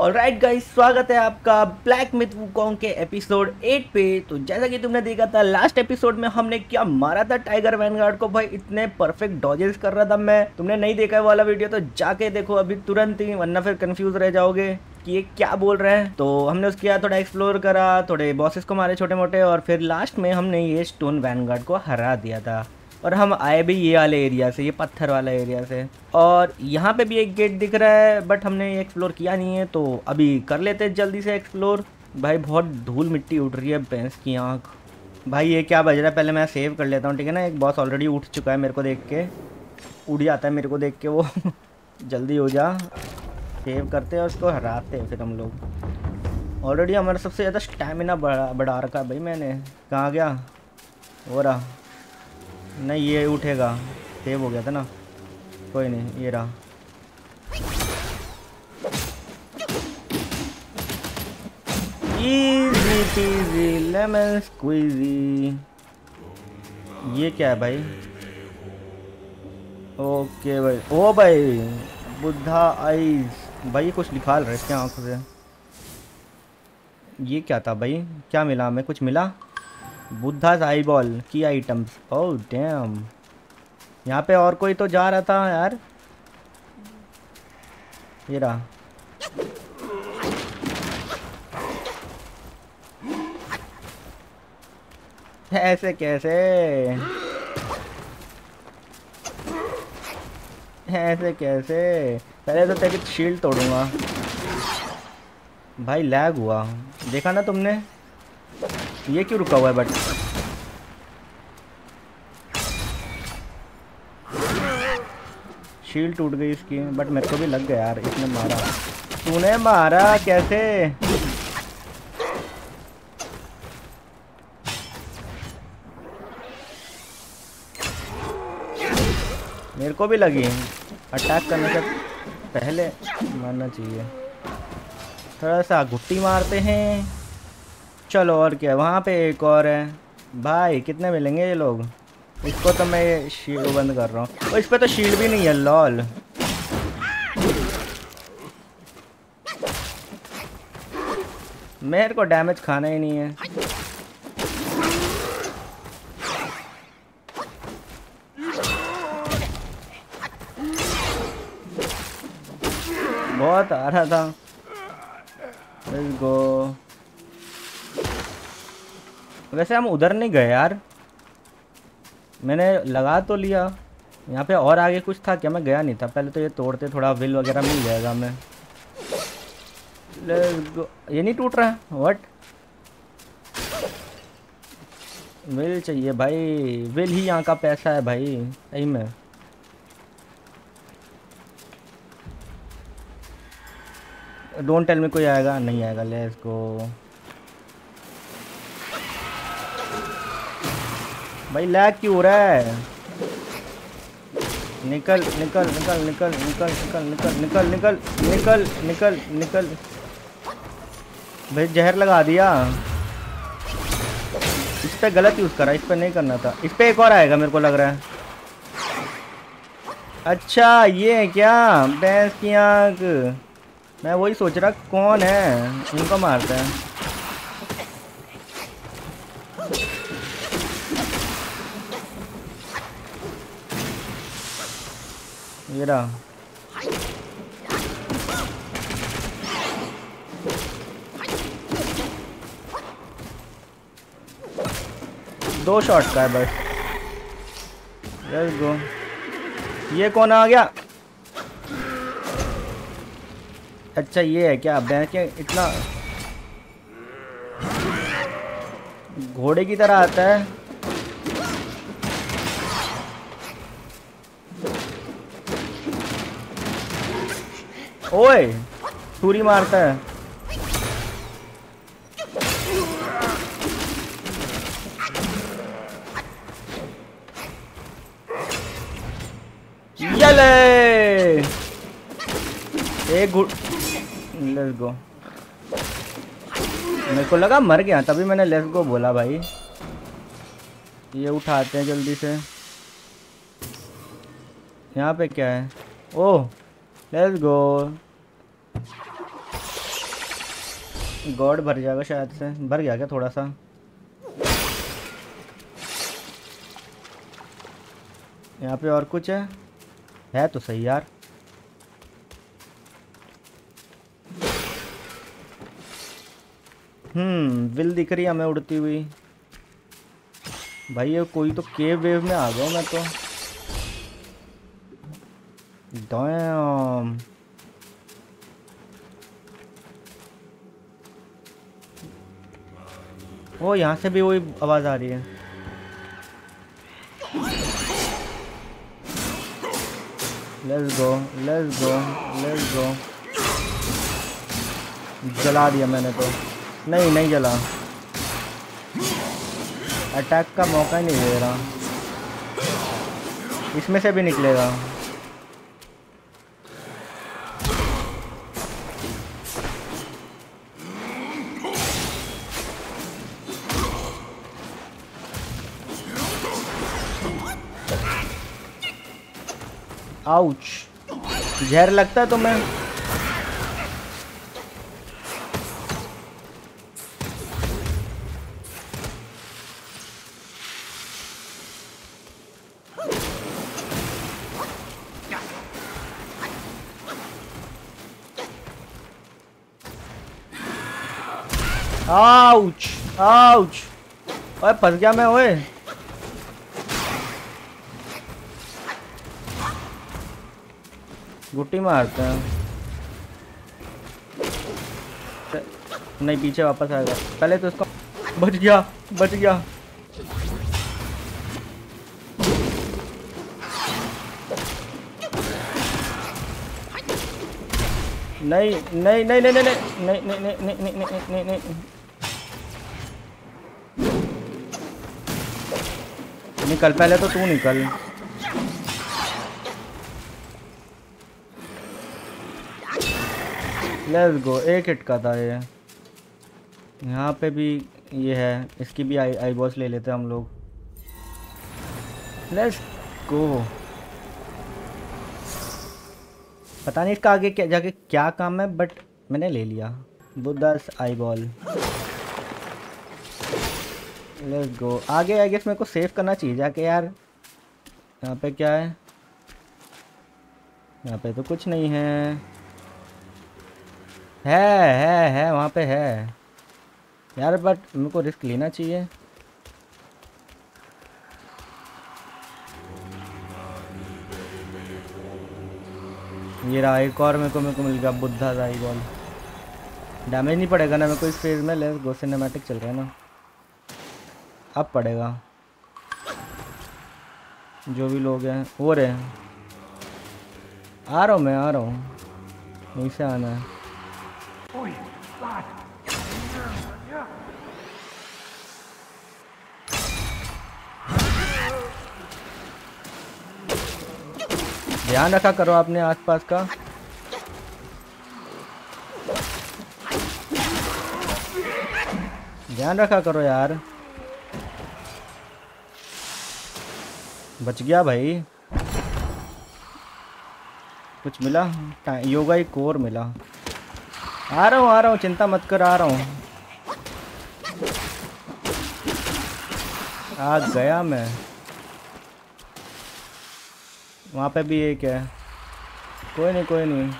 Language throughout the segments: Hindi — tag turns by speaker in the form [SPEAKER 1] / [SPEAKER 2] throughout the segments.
[SPEAKER 1] ऑलराइट गाइस, स्वागत है आपका ब्लैक मिथ वुकोंग के एपिसोड 8 पे। तो जैसा कि तुमने देखा था लास्ट एपिसोड में हमने क्या मारा था टाइगर वैनगार्ड को। भाई इतने परफेक्ट डॉजेस कर रहा था मैं। तुमने नहीं देखा है वाला वीडियो तो जाके देखो अभी तुरंत ही, वरना फिर कंफ्यूज रह जाओगे कि ये क्या बोल रहे हैं। तो हमने उसके बाद थोड़ा एक्सप्लोर करा, थोड़े बॉसेस को मारे छोटे मोटे, और फिर लास्ट में हमने ये स्टोन वैनगार्ड को हरा दिया था। और हम आए भी ये वाले एरिया से, ये पत्थर वाला एरिया से। और यहाँ पे भी एक गेट दिख रहा है बट हमने ये एक्सप्लोर किया नहीं है, तो अभी कर लेते हैं जल्दी से एक्सप्लोर। भाई बहुत धूल मिट्टी उड़ रही है, भैंस की आँख। भाई ये क्या बज रहा है, पहले मैं सेव कर लेता हूँ, ठीक है ना। एक बॉस ऑलरेडी उठ चुका है, मेरे को देख के उड़ जाता है मेरे को देख के वो जल्दी हो जा, सेव करते हैं और उसको हराते हैं फिर हम लोग। ऑलरेडी हमारा सबसे ज़्यादा स्टैमिना बढ़ा रखा है भाई मैंने। कहाँ गया हो रहा, नहीं ये उठेगा, सेव हो गया था ना, कोई नहीं, ये रहा। Easy peasy lemon squeezy. ये क्या है भाई? ओके भाई, ओ भाई बुद्धा आइज। भाई ये कुछ निकाल रहे इसके आंखों से। ये क्या था भाई, क्या मिला हमें? कुछ मिला? बुद्धा आई बॉल की आइटम्स। ओह डैम, यहाँ पे और कोई तो जा रहा था यार। ये रहा। ऐसे कैसे, ऐसे कैसे? पहले तो तेरी शील्ड तोड़ूंगा। भाई लैग हुआ, देखा ना तुमने? ये क्यों रुका हुआ है? बट शील्ड टूट गई इसकी, बट मेरे को भी लग गया यार, इसने मारा। तूने मारा कैसे? मेरे को भी लगी, अटैक करने से पहले मारना चाहिए। थोड़ा सा घुट्टी मारते हैं। चलो और क्या, वहाँ पे एक और है। भाई कितने मिलेंगे ये लोग? इसको तो मैं शील्ड बंद कर रहा हूँ, और इस पर तो शील्ड भी नहीं है, लॉल। मेरे को डैमेज खाना ही नहीं है। बहुत आ रहा था। Let's go. वैसे हम उधर नहीं गए यार, मैंने लगा तो लिया। यहाँ पे और आगे कुछ था क्या? मैं गया नहीं था पहले। तो ये तोड़ते, थोड़ा विल वगैरह मिल जाएगा हमें। Let's go. ये नहीं टूट रहा है, व्हाट? विल चाहिए भाई, विल ही यहाँ का पैसा है भाई, सही में। डोंट टेल मी कोई आएगा, नहीं आएगा। Let's go. भाई लैग क्यों हो रहा है? निकल निकल निकल निकल निकल निकल निकल निकल निकल निकल निकल निकल। भाई जहर लगा दिया। इस पे गलत यूज़ करा, इस पे नहीं करना था। इस पे एक और आएगा मेरे को लग रहा है। अच्छा ये है क्या? भैंस की आँख। मैं वही सोच रहा कौन है, इनको मारता है। ये रहा। दो शॉट का है बस। Let's go. ये कौन आ गया? अच्छा ये है क्या? भैंस के इतना घोड़े की तरह आता है। ओए छुरी मारता है। यले एक लेट्स गो। मेरे को लगा मर गया, तभी मैंने लेट्स गो बोला भाई। ये उठाते हैं जल्दी से। यहाँ पे क्या है? ओह लेट्स गो। गॉड भर जाएगा शायद से। भर गया क्या थोड़ा सा? यहाँ पे और कुछ है तो सही यार। विल दिख रही है हमें उड़ती हुई। भाई ये कोई तो केव वेव में आ गया मैं तो। डैम। ओ यहाँ से भी वही आवाज आ रही है। Let's go let's go let's go. जला दिया मैंने तो। नहीं नहीं जला। अटैक का मौका ही नहीं दे रहा। इसमें से भी निकलेगा। आउच। जहर लगता है तुम्हें? Ouch ouch. ओए फंस गया मैं। ओए गुट्टी मारते हैं। नहीं पीछे वापस आएगा। पहले तो इसको। बच गया बच गया। नहीं नहीं नहीं नहीं नहीं नहीं नहीं नहीं नहीं नहीं नहीं नहीं। निकल पहले तो तू निकल। Let's go. एक हिट का था ये। यहाँ पे भी ये है। इसकी भी आई बॉस ले लेते हैं हम लोग। Let's go. पता नहीं इसका आगे क्या जाके क्या काम है बट मैंने ले लिया। Buddha's eye ball. Let's go. आगे आई गेस मेरे को सेव करना चाहिए जाके यार। यहाँ पे क्या है? यहाँ पे तो कुछ नहीं है। है वहाँ पे है यार बट मेरे को रिस्क लेना चाहिए। ये रहा एक और मेरे को मिल गया बुद्धा आई बॉल। डैमेज नहीं पड़ेगा ना मेरे को इस फेज में। Let's go. सिनेमैटिक चल रहा है ना। अब पड़ेगा। जो भी लोग हैं वो रहे। आ रहा हूँ मैं आ रहा हूँ। यहीं से आना है। ध्यान रखा करो अपने आसपास का। ध्यान रखा करो यार। बच गया भाई। कुछ मिला? योगा ही कोर मिला। आ रहा हूँ चिंता मत कर। आ रहा हूँ। आ गया मैं। वहाँ पे भी एक है। कोई नहीं कोई नहीं।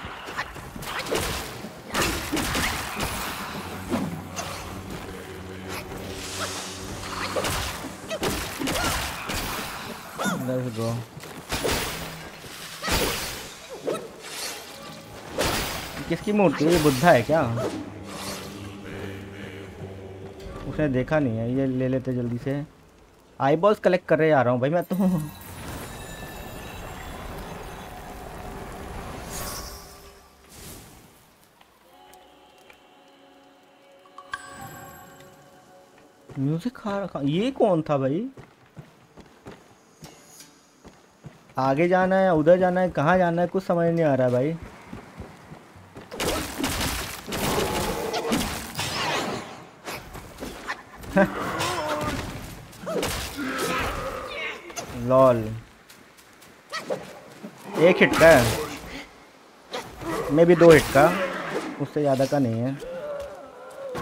[SPEAKER 1] Let's go. किसकी मूर्ति है? ये बुद्धा है क्या? उसने देखा नहीं है। ये ले लेते जल्दी से। आई बॉल्स कलेक्ट कर रहे आ रहा हूँ भाई मैं तो। म्यूजिक खा रखा। ये कौन था भाई? आगे जाना है उधर जाना है कहाँ जाना है कुछ समझ नहीं आ रहा है भाई। लॉल। एक हिट का है। मे भी 2 हिट का। उससे ज़्यादा का नहीं है।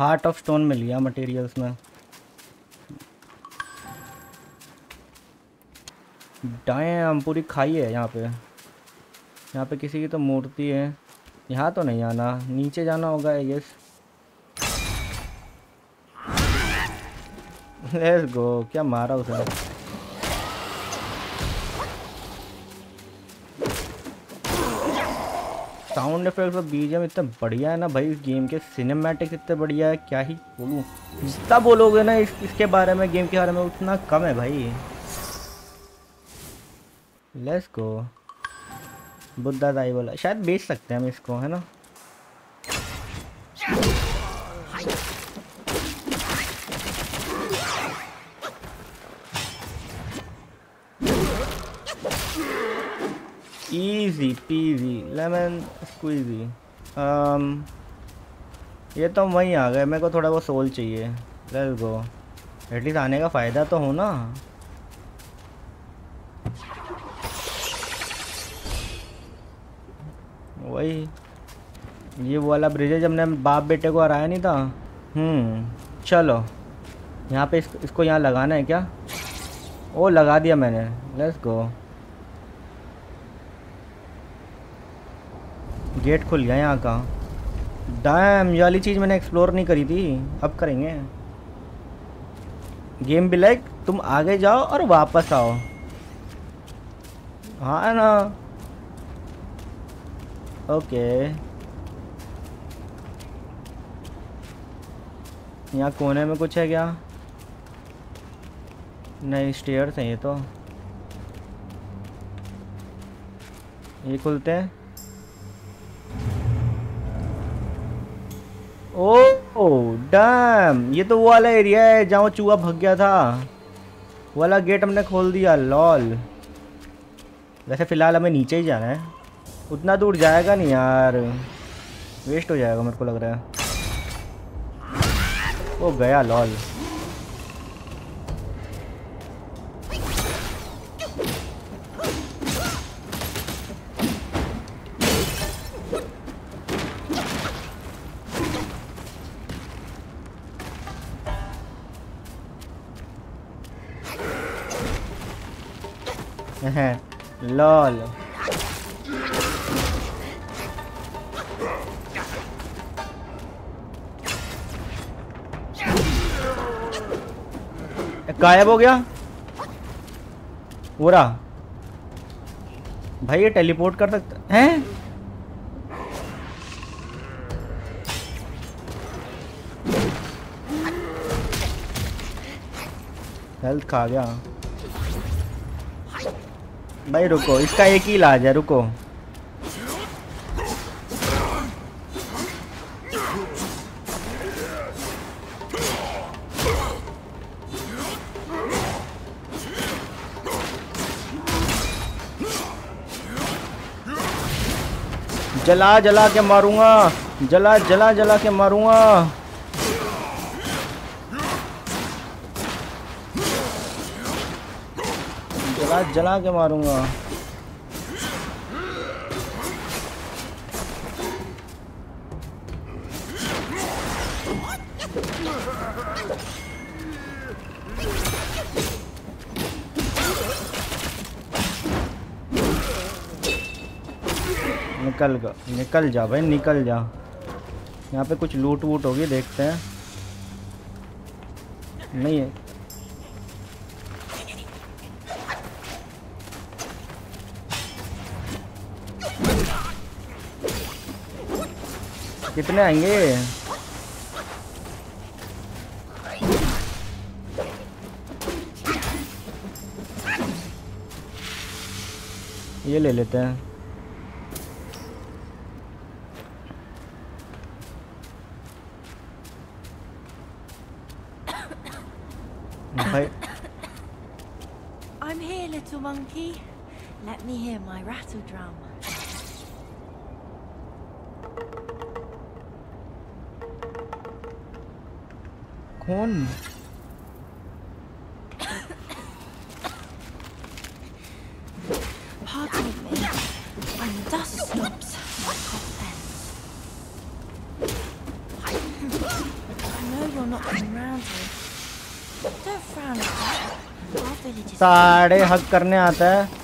[SPEAKER 1] हार्ट ऑफ स्टोन मिल गया मटेरियल्स में। डैम, पूरी खाई है यहाँ पे। यहाँ पे किसी की तो मूर्ति है। यहाँ तो नहीं आना, नीचे जाना होगा आई गेस। Let's go. क्या मारा उसे। साउंड इफेक्ट्स और बीजीएम इतना बढ़िया है ना भाई इस गेम के। सिनेमैटिक्स इतने बढ़िया है, क्या ही बोलूँ। जितना बोलोगे ना इसके बारे में, गेम के बारे में, उतना कम है भाई। Let's go. बुद्धा दाई बोला, शायद बेच सकते हैं हम इसको, है ना। Easy peasy lemon squeezy. ये तो वहीं आ गए। मेरे को थोड़ा वो सोल चाहिए। Let's go. एटलीस्ट आने का फ़ायदा तो हो ना। वही ये वाला ब्रिज है जब हमने बाप बेटे को हराया नहीं था। चलो यहाँ पे इसको यहाँ लगाना है क्या। ओ लगा दिया मैंने। Let's go. गेट खुल गया यहाँ का। डैम, ये वाली चीज़ मैंने एक्सप्लोर नहीं करी थी, अब करेंगे। गेम भी लाइक तुम आगे जाओ और वापस आओ। हाँ ना। ओके। यहाँ कोने में कुछ है क्या। नहीं, स्टेयर्स हैं ये तो। ये खुलते हैं। ओ डैम, ये तो वो वाला एरिया है जहाँ वो चूहा भाग गया था। वो वाला गेट हमने खोल दिया। लॉल। वैसे फ़िलहाल हमें नीचे ही जाना है। उतना दूर जाएगा नहीं यार, वेस्ट हो जाएगा मेरे को लग रहा है। ओ गया। लॉल। लॉल। गायब हो गया। पूरा भाई ये टेलीपोर्ट कर सकता है। हेल्थ खा गया भाई। रुको, इसका एक ही इलाज है। रुको। जला जला के मारूंगा। जला जला जला के मारूंगा। जला जला के मारूंगा। निकल जा भाई, निकल जा। यहाँ पे कुछ लूट वूट होगी, देखते हैं। नहीं है। कितने आएंगे। ये ले लेते हैं।
[SPEAKER 2] I'm here, little monkey. Let me hear my rattle drum.
[SPEAKER 1] कौन?
[SPEAKER 2] Pardon me, when the dust stops, my cough ends. you're not coming round here. Don't frown at that. Our village is
[SPEAKER 1] साढ़े हक करने आता है।
[SPEAKER 2] man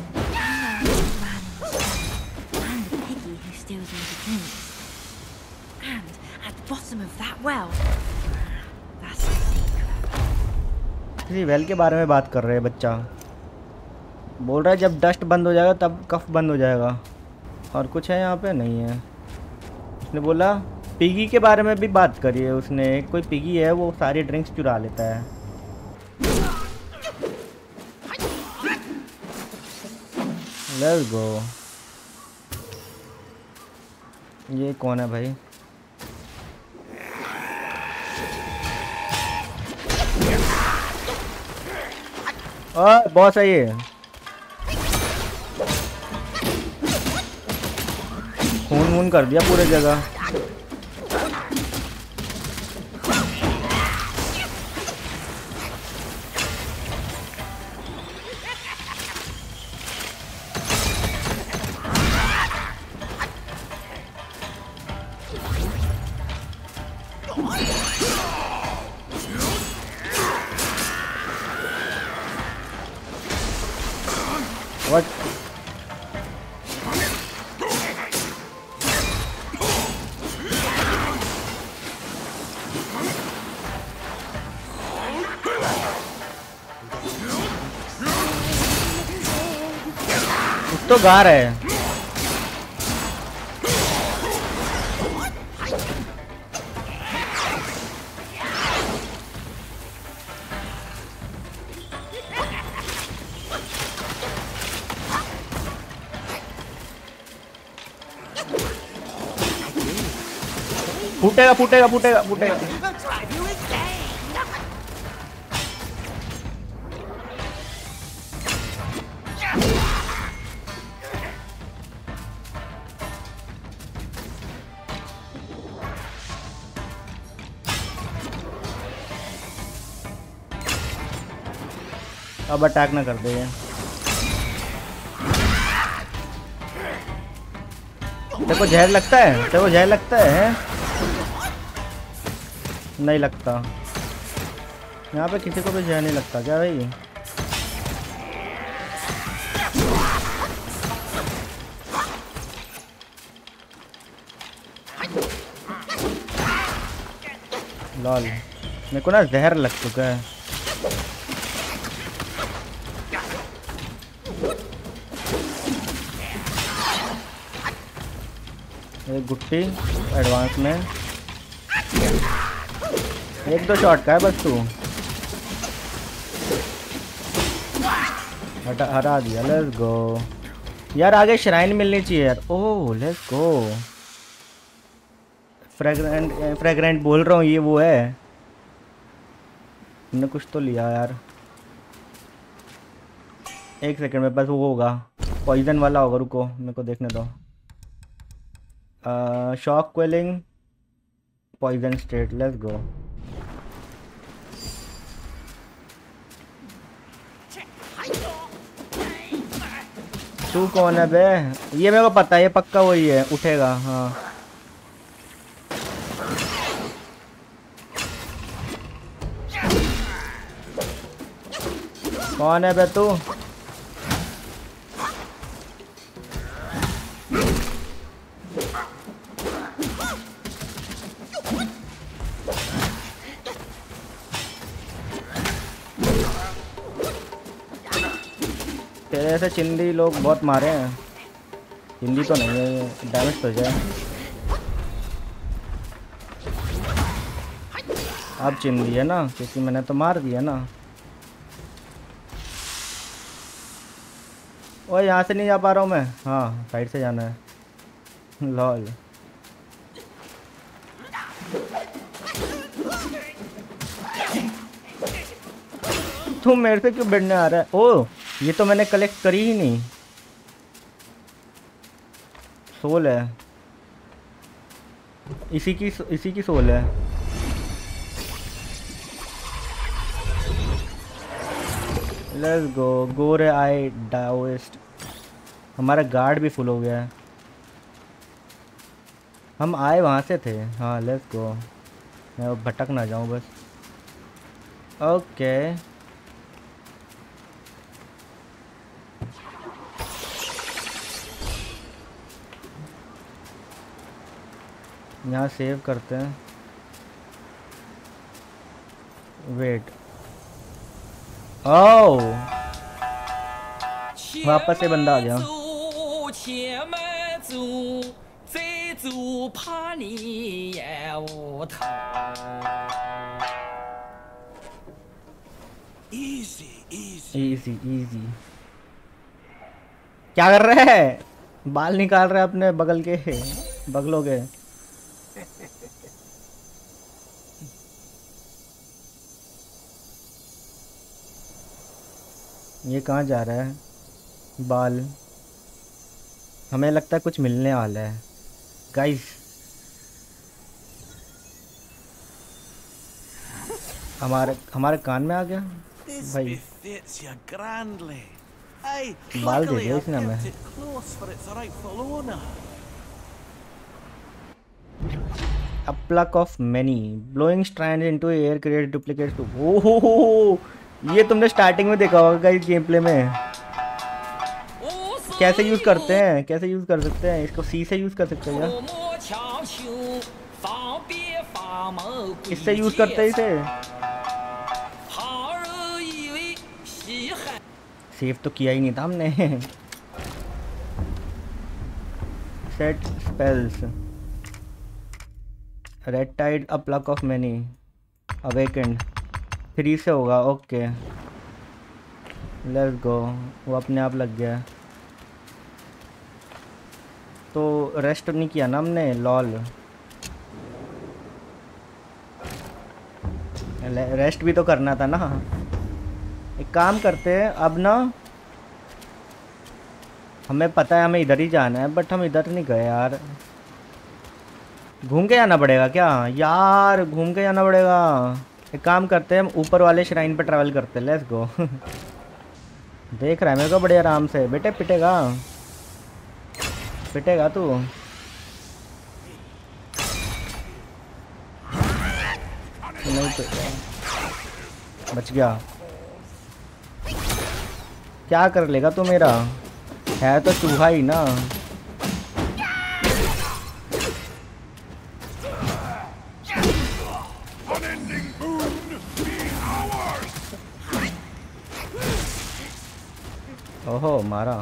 [SPEAKER 2] and the piggy who steals all the drinks. And at the bottom of that well, that's a secret.
[SPEAKER 1] किसी वेल के बारे में बात कर रहे हैं बच्चा। बोल रहा है जब डस्ट बंद हो जाएगा तब कफ बंद हो जाएगा। और कुछ है यहाँ पे? नहीं है। उसने बोला पिगी के बारे में भी बात करी है उसने। कोई पिगी है वो सारी ड्रिंक्स चुरा लेता है। Let's go. ये कौन है भाई? बॉस है ये। खून वून कर दिया पूरे जगह। What? तो गा रहा है। फूटेगा फूटेगा फूटेगा फूटेगा। अब अटैक ना कर दे ये। देखो जहर लगता है, देखो जहर लगता है। नहीं लगता। यहाँ पे किसी को भी जहर नहीं लगता क्या भाई? लॉल, मेरे को ना जहर लग चुका है। एक गुट्टी एडवांस में। एक दो शॉट का है बस तू। हरा दिया। लेट्स गो यार। आगे श्राइन मिलनी चाहिए यार। ओह लेट्स गो। फ्रेग्रेंट बोल रहा हूँ, ये वो है। हमने कुछ तो लिया यार। एक सेकंड में बस वो होगा, पॉइजन वाला होगा। रुको मेरे को देखने दो। Shock quelling, poison state. Let's go. तू कौन है बे? ये मेरे को पता है, ये पक्का वही है। उठेगा हाँ। कौन है बे तू? तेरे ऐसे चिंदी लोग बहुत मारे हैं। चिंदी तो नहीं है, डैमेज तो जाए। अब चिंदी है ना, क्योंकि मैंने तो मार दिया ना। ओए यहाँ से नहीं जा पा रहा हूँ मैं। हाँ साइड से जाना है। लॉल। तुम मेरे से क्यों भिड़ने आ रहा है? ओह ये तो मैंने कलेक्ट करी ही नहीं। सोल है, इसी की सोल है। Let's go. Gore eye डाओइस्ट। हमारा गार्ड भी फुल हो गया है। हम आए वहाँ से थे। हाँ लेट्स गो। मैं भटक ना जाऊं बस। ओके यहाँ सेव करते हैं। वेट, ओह वापस से बंदा आ गया। Easy easy. क्या कर रहे हैं? बाल निकाल रहे हैं अपने बगल के बगलों के। ये कहाँ जा रहा है? बाल, हमें लगता है कुछ मिलने वाला है गाइस। हमारे कान में आ गया भाई। बाल दे दिया इसने हमें। A pluck of many blowing strands into air create duplicates to। ओहो, ये तुमने स्टार्टिंग में देखा होगा गाइस गेम प्ले में। कैसे यूज करते हैं, कैसे यूज कर सकते हैं इसको? सी से यूज कर सकते हैं क्या? इससे यूज करते हैं इसे। सेव तो किया ही नहीं था हमने। Set spells, red tide, a pluck of many, awakened 3 से होगा। Okay let's go. वो अपने आप लग गया। तो रेस्ट नहीं किया ना हमने, लॉल। रेस्ट भी तो करना था ना। एक काम करते हैं अब ना, हमें पता है हमें इधर ही जाना है बट हम इधर नहीं गए यार। घूम के जाना पड़ेगा क्या यार? घूम के जाना पड़ेगा। एक काम करते हैं हम ऊपर वाले श्राइन पे ट्रैवल करते हैं। Let's go. देख रहा है मेरे को बड़े आराम से। बेटे पिटेगा, पिटेगा तू। नहीं पिटेगा, बच गया। क्या कर लेगा तू मेरा? है तो चूहा ही ना। ओहो मारा।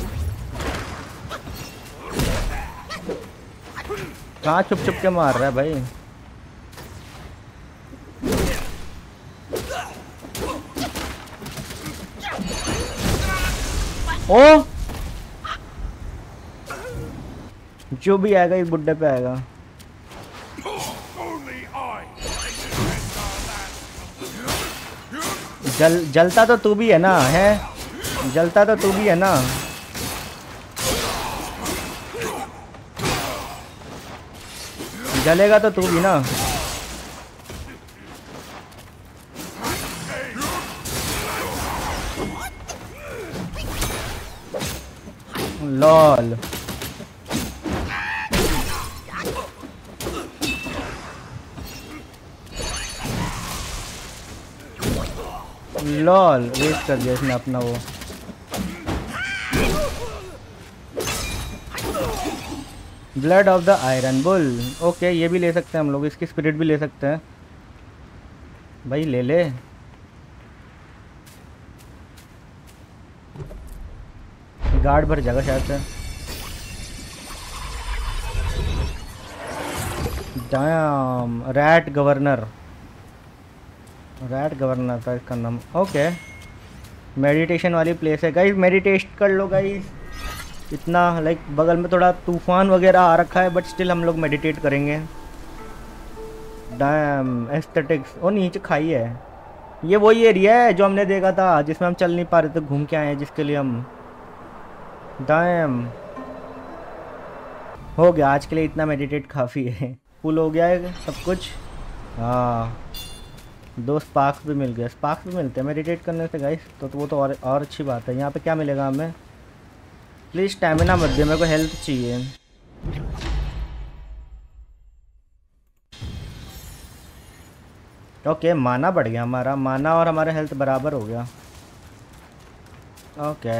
[SPEAKER 1] कहाँ छुप छुप के मार रहा है भाई? ओ जो भी आएगा इस बुड्ढे पे आएगा। जलता तो तू भी है ना, है? जलता तो तू भी है ना। जलेगा तो तू भी ना। लॉल लॉल वेस्ट कर दिया इसने अपना वो। Blood of the iron bull. Okay ये भी ले सकते हैं हम लोग, इसकी स्पिरिट भी ले सकते हैं भाई। ले ले। गार्ड भर जाएगा शायद से। Damn, rat governor. Rat governor था इसका नाम। ओके मेडिटेशन वाली प्लेस है गाइस। मेडिटेट कर लो गाइस। इतना लाइक बगल में थोड़ा तूफान वगैरह आ रखा है बट स्टिल हम लोग मेडिटेट करेंगे। Damn aesthetics. और नीचे खाई है। ये वही एरिया है जो हमने देखा था जिसमें हम चल नहीं पा रहे थे, घूम के आए हैं जिसके लिए हम। डैम हो गया आज के लिए, इतना मेडिटेट काफ़ी है। फुल हो गया है सब कुछ। हाँ 2 स्पार्क्स भी मिल गए। स्पार्क्स भी मिलते हैं मेडिटेट करने से गाइस, तो वो तो और अच्छी बात है। यहाँ पे क्या मिलेगा हमें? प्लीज़ स्टैमिना मत दे, मेरे को हेल्थ चाहिए। ओके माना बढ़ गया हमारा, माना और हमारा हेल्थ बराबर हो गया। ओके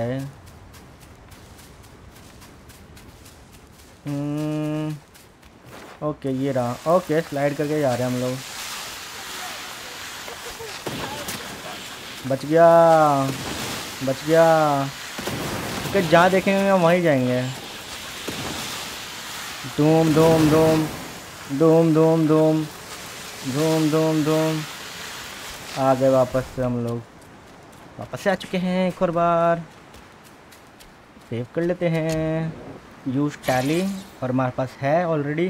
[SPEAKER 1] ओके ये रहा। ओके स्लाइड करके जा रहे हैं हम लोग। बच गया बच गया। ओके जहाँ देखेंगे हम वहीं जाएंगे। धूम धूम धूम धूम धूम धूम धूम धूम धूम। आ गए वापस से हम लोग, वापस से आ चुके हैं एक और बार। सेव कर लेते हैं, यूज टैली, और हमारे पास है ऑलरेडी,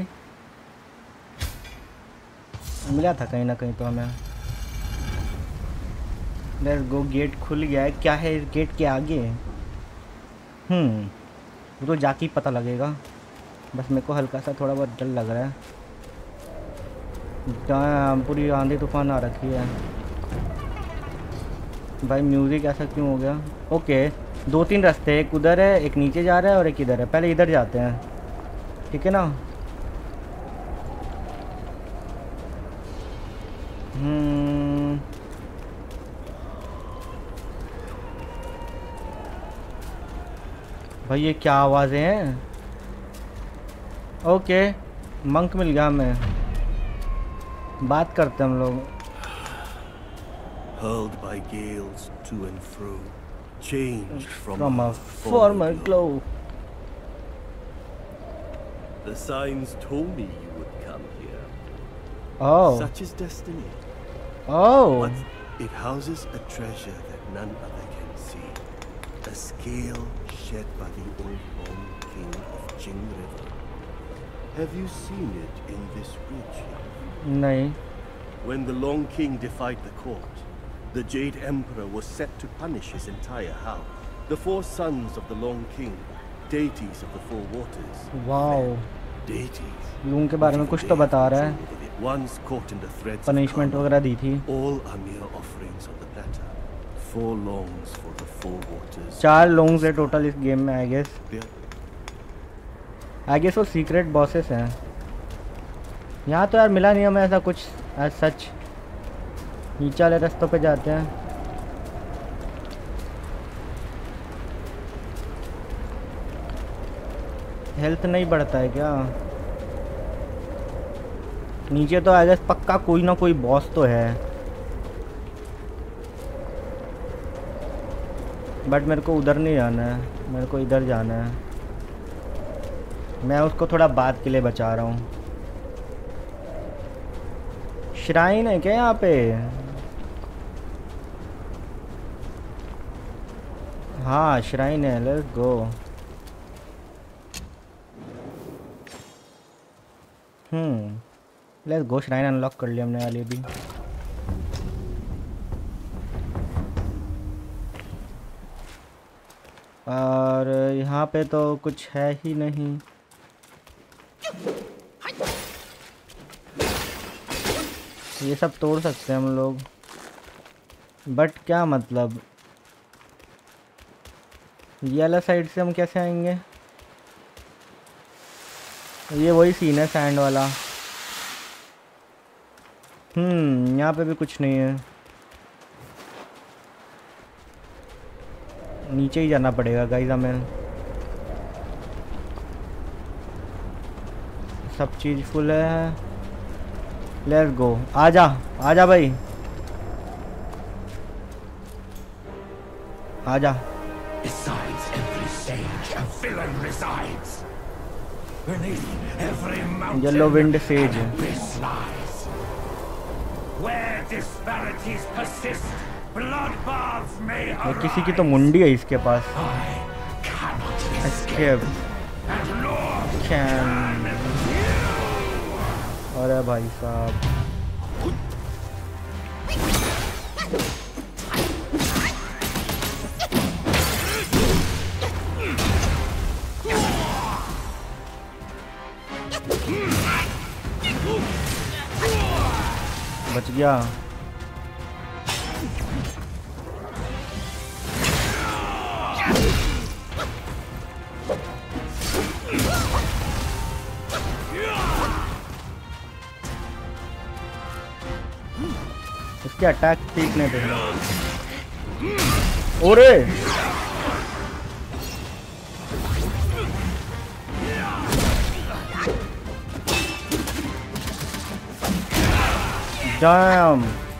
[SPEAKER 1] मिला था कहीं ना कहीं तो हमें। Let's go. गेट खुल गया है। क्या है इस गेट के आगे? वो तो जाके ही पता लगेगा। बस मेरे को हल्का सा थोड़ा बहुत डर लग रहा है। पूरी आंधी तूफान आ रखी है भाई। म्यूज़िक ऐसा क्यों हो गया? ओके 2-3 रास्ते, एक उधर है, एक नीचे जा रहा है और एक इधर है। पहले इधर जाते हैं, ठीक है ना? भाई ये क्या आवाज़ें हैं? ओके मंक मिल गया हमें, बात करते हम लोग।
[SPEAKER 3] Hurled by gales to and fro, changed from
[SPEAKER 1] a former glow.
[SPEAKER 3] The signs told me you would come here.
[SPEAKER 1] Oh.
[SPEAKER 3] Such is destiny.
[SPEAKER 1] Oh.
[SPEAKER 3] But it houses a treasure that none other can see. A scale shed by the old Long King of Jing River. Have you seen it in this bridge?
[SPEAKER 1] No.
[SPEAKER 3] When the Long King defied the court, the Jade Emperor was set to punish his entire house. The 4 sons of the Long King, deities of the 4 waters.
[SPEAKER 1] Wow.
[SPEAKER 3] Deities.
[SPEAKER 1] Loong के बारे में कुछ तो बता रहा है।
[SPEAKER 3] Once caught in the threads
[SPEAKER 1] Punishment वगैरह दी थी।
[SPEAKER 3] All are mere offerings on the platter. 4 longs for the 4 waters.
[SPEAKER 1] 4 longs है टोटल इस गेम में आई गेस। वो सीक्रेट बॉसेस हैं। यहाँ तो यार मिला नहीं हमें ऐसा कुछ एज सच। नीचे वाले रास्तों पे जाते हैं। हेल्थ नहीं बढ़ता है क्या? नीचे तो आई गेस पक्का कोई ना कोई बॉस तो है, बट मेरे को उधर नहीं जाना है, मेरे को इधर जाना है। मैं उसको थोड़ा बाद के लिए बचा रहा हूँ। श्राइन है क्या यहाँ पे? हाँ श्राइन है, let's go. Let's go. Shrine unlock कर लिया हमने वाली भी। और यहाँ पे तो कुछ है ही नहीं। ये सब तोड़ सकते हैं हम लोग, बट क्या मतलब ये वाला साइड से हम कैसे आएंगे? ये वही सीन है सैंड वाला। यहाँ पे भी कुछ नहीं है। नीचे ही जाना पड़ेगा गाइस हमें। सब चीज़ फुल है। लेट्स गो। आजा आजा भाई, आजा।
[SPEAKER 4] Besides every sage, a villain resides. Beneath every mountain,
[SPEAKER 1] Yellow Wind Sage.
[SPEAKER 4] an abyss lies. Where disparities persist, bloodbaths may arise.
[SPEAKER 1] किसी की तो मुंडी है इसके पास।
[SPEAKER 4] I cannot
[SPEAKER 1] Escape.
[SPEAKER 4] and Lord
[SPEAKER 1] Can. अरे भाई साहब, बच गया। उसके अटैक सीखने दे। ओरे डैम।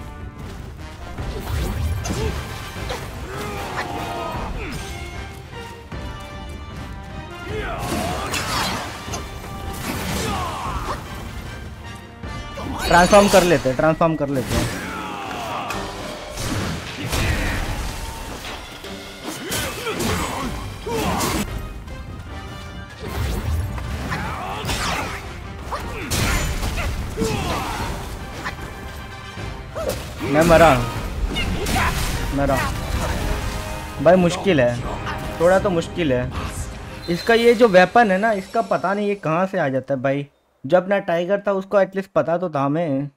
[SPEAKER 1] ट्रांसफॉर्म कर लेते हैं, ट्रांसफॉर्म कर लेते हैं। मैं मरा भाई, मुश्किल है थोड़ा, तो मुश्किल है। इसका ये जो वेपन है ना, इसका पता नहीं ये कहाँ से आ जाता है भाई। जो अपना टाइगर था उसको एटलीस्ट पता तो था हमें।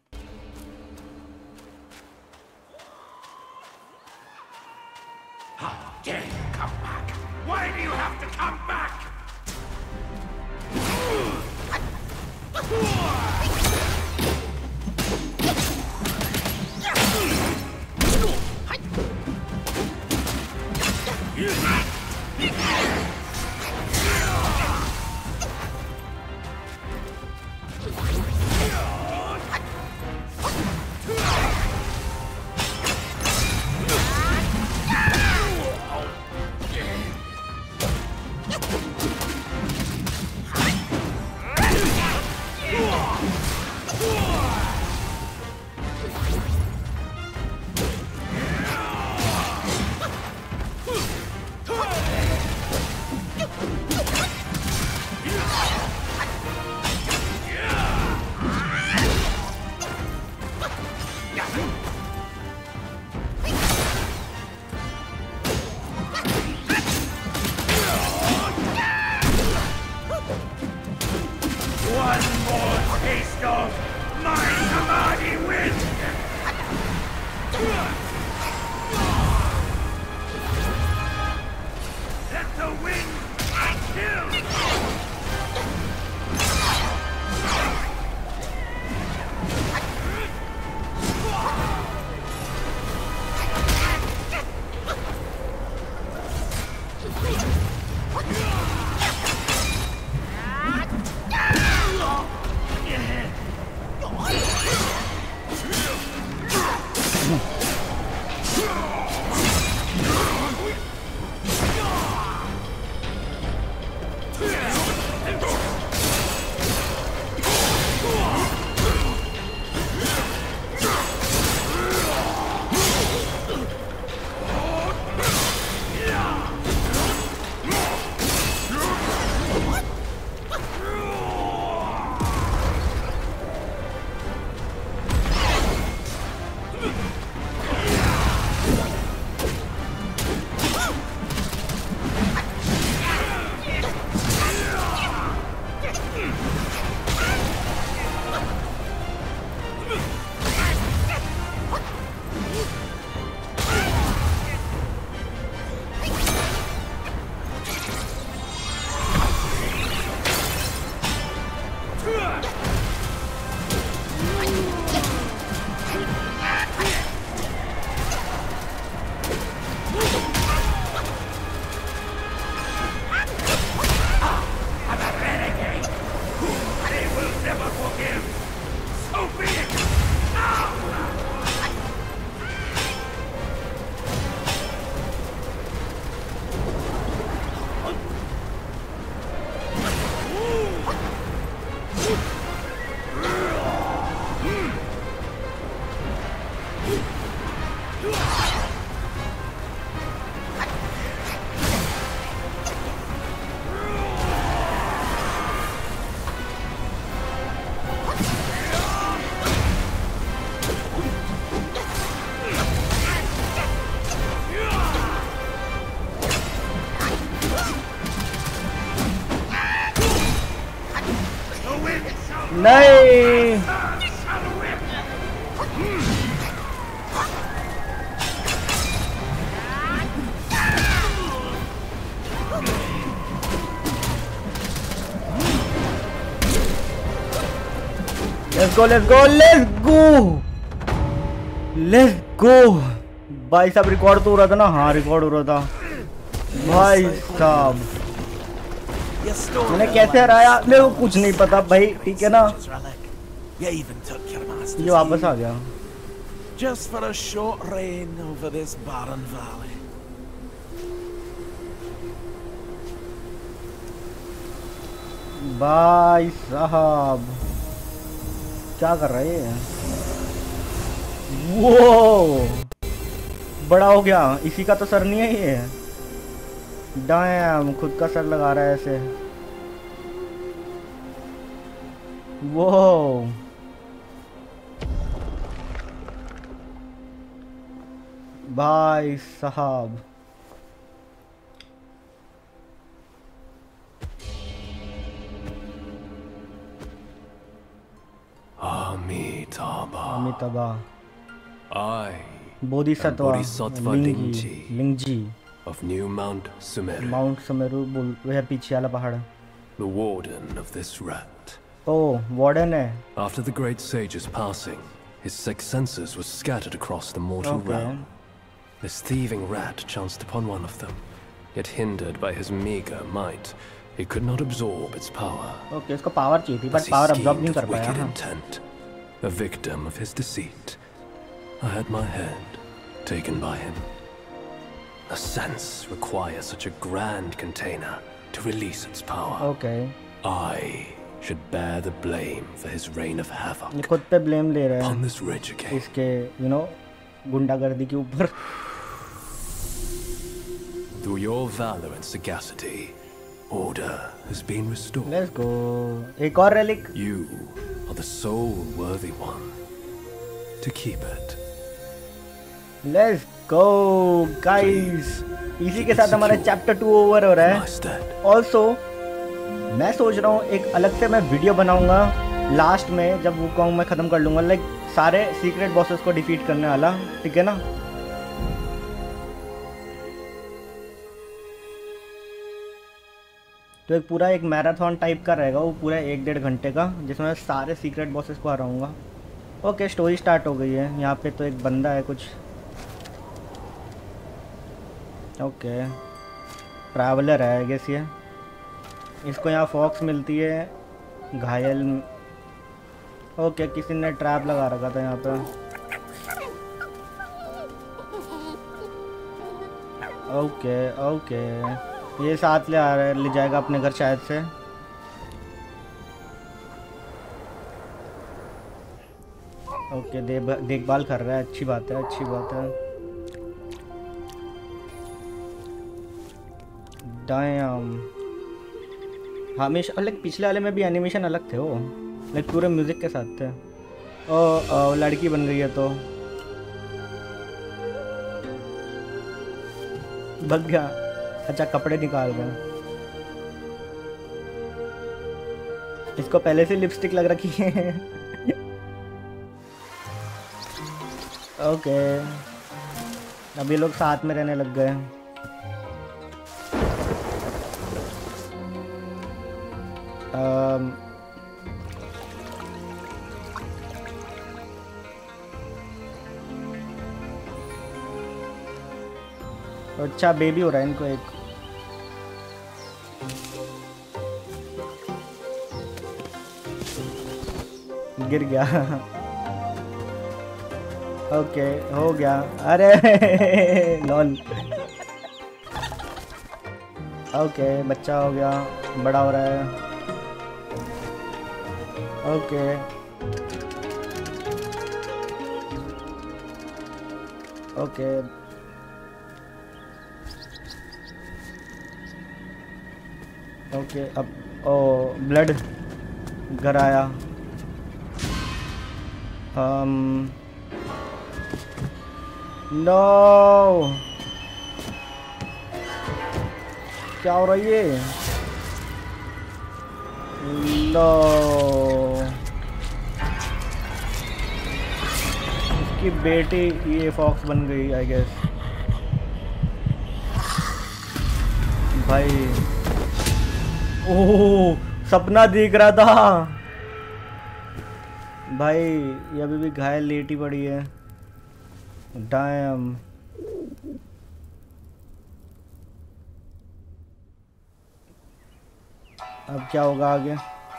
[SPEAKER 1] नहीं let's go लेट्स गो भाई साहब। रिकॉर्ड तो हो रहा था ना? हाँ रिकॉर्ड हो रहा था भाई साहब। मैंने कैसे हराया मेरे को कुछ नहीं पता भाई, ठीक है ना। ये वापस आ गया।
[SPEAKER 5] Just for a short reign over this barren valley.
[SPEAKER 1] भाई साहब क्या कर रहे हैं? वो बड़ा हो गया। इसी का तो सर नहीं है ये। डैम खुद का सर लगा रहा है ऐसे। वो भाई साहब
[SPEAKER 6] Amitabha.
[SPEAKER 1] Amitabha
[SPEAKER 6] I
[SPEAKER 1] Bodhisattva
[SPEAKER 6] Bodhisattva
[SPEAKER 1] लिंगी Lingji
[SPEAKER 6] of New Mount Sumeru,
[SPEAKER 1] mount Sumeru बोल वह पीछे वाला पहाड़।
[SPEAKER 6] the warden of this rat.
[SPEAKER 1] ओ वार्डन है।
[SPEAKER 6] After the great sage's passing, his sixth senses were scattered across the mortal
[SPEAKER 1] Okay.
[SPEAKER 6] realm. This thieving rat chanced upon one of them, yet hindered by his meager might, he could not absorb its power.
[SPEAKER 1] Okay इसको पावर चाहिए थी
[SPEAKER 6] As
[SPEAKER 1] but
[SPEAKER 6] he
[SPEAKER 1] power absorb
[SPEAKER 6] schemed
[SPEAKER 1] नहीं कर
[SPEAKER 6] with
[SPEAKER 1] पाया।
[SPEAKER 6] wicked
[SPEAKER 1] हाँ।
[SPEAKER 6] intent, a victim of his deceit, I had my head taken by him. A sense requires such a grand container to release its power.
[SPEAKER 1] Okay
[SPEAKER 6] I should bear the blame for his reign of
[SPEAKER 1] ये
[SPEAKER 6] havoc
[SPEAKER 1] खुद पे ब्लेम ले रहे
[SPEAKER 6] upon
[SPEAKER 1] हैं
[SPEAKER 6] this rich king.
[SPEAKER 1] इसके गुंडागर्दी के ऊपर।
[SPEAKER 6] Through your valor and sagacity, order has been restored.
[SPEAKER 1] Let's go एक और relic.
[SPEAKER 6] You are the sole worthy one to keep it.
[SPEAKER 1] Let's go guys. इसी के साथ हमारा चैप्टर 2 ओवर हो रहा
[SPEAKER 6] My
[SPEAKER 1] है।
[SPEAKER 6] stead.
[SPEAKER 1] ऑल्सो मैं सोच रहा हूँ एक अलग से मैं वीडियो बनाऊंगा लास्ट में जब वुकोंग मैं ख़त्म कर लूँगा, लाइक सारे सीक्रेट बॉसेस को डिफीट करने वाला, ठीक है ना। तो एक पूरा एक मैराथन टाइप का रहेगा वो, पूरा 1-1.5 घंटे का, जिसमें मैं सारे सीक्रेट बॉसेस को हराऊंगा। ओके स्टोरी स्टार्ट हो गई है। यहाँ पे तो एक बंदा है कुछ। ओके ट्रैवलर है आई गेस ये। इसको यहाँ फॉक्स मिलती है घायल। ओके किसी ने ट्रैप लगा रखा था यहाँ पे। ओके ओके ये साथ ले जाएगा अपने घर शायद से। ओके देखभाल कर रहा है, अच्छी बात है अच्छी बात है। डैम हमेशा लाइक पिछले वाले में भी एनिमेशन अलग थे वो, लाइक पूरे म्यूजिक के साथ थे। ओ लड़की बन गई है तो भग गया। अच्छा कपड़े निकाल रहे। इसको पहले से लिपस्टिक लग रखी है। ओके अभी लोग साथ में रहने लग गए। अच्छा बेबी हो रहा है इनको एक। गिर गया। ओके हो गया। अरे लॉल। ओके बच्चा हो गया, बड़ा हो रहा है। ओके ओके ओके अब ओ ब्लड घर आया। नो क्या हो रहा है ये? नो उसकी बेटी ये फॉक्स बन गई आई गेस। भाई ओह सपना दिख रहा था भाई। ये अभी भी घायल लेटी पड़ी है। डैम। अब क्या होगा आगे?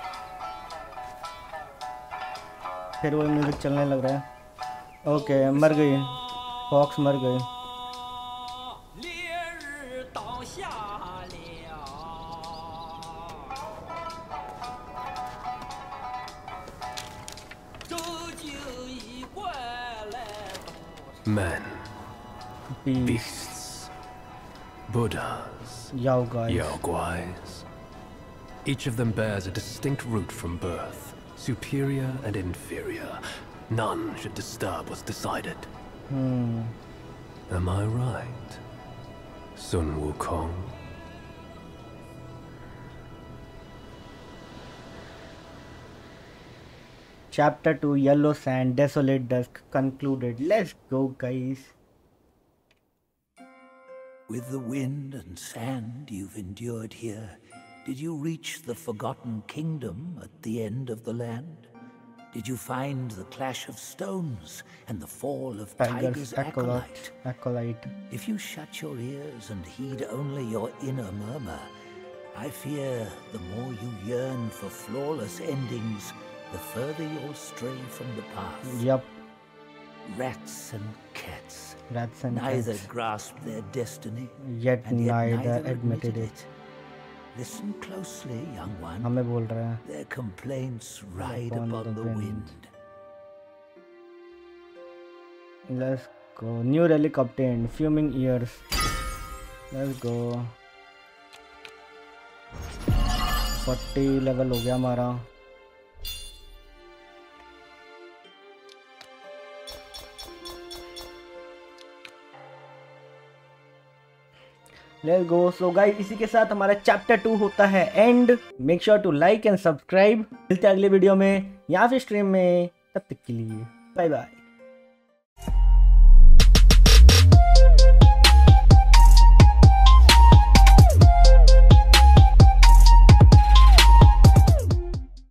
[SPEAKER 1] फिर वो म्यूजिक चलने लग रहा है। ओके, मर गई फॉक्स, मर गई।
[SPEAKER 6] Men, beasts, Buddhas, Yaoguais. Each of them bears a distinct root from birth, superior and inferior. None should disturb what's decided. Am I right, Sun Wukong?
[SPEAKER 1] Chapter 2, Yellow Sand, Desolate Dusk concluded. Let's go, guys.
[SPEAKER 7] With the wind and sand you've endured here, did you reach the Forgotten Kingdom at the end of the land? Did you find the clash of stones and the fall of Tiger's acolyte? If you shut your ears and heed only your inner murmur, I fear the more you yearn for flawless endings, the further you'll stray from the path.
[SPEAKER 1] Yup.
[SPEAKER 7] Rats and cats.
[SPEAKER 1] Rats and
[SPEAKER 7] neither
[SPEAKER 1] cats.
[SPEAKER 7] grasped their destiny,
[SPEAKER 1] yet neither admitted it.
[SPEAKER 7] Listen closely, young one.
[SPEAKER 1] हमें बोल रहा है.
[SPEAKER 7] Their complaints ride upon the wind.
[SPEAKER 1] Let's go. New relic obtained. Fuming ears. Let's go. 40 level हो गया हमारा. Let's go. सो गाइस, इसी के साथ हमारा चैप्टर 2 होता है end. Make sure to like and subscribe. मिलते हैं अगले वीडियो में या फिर स्ट्रीम में. तब तक के लिए बाय बाय.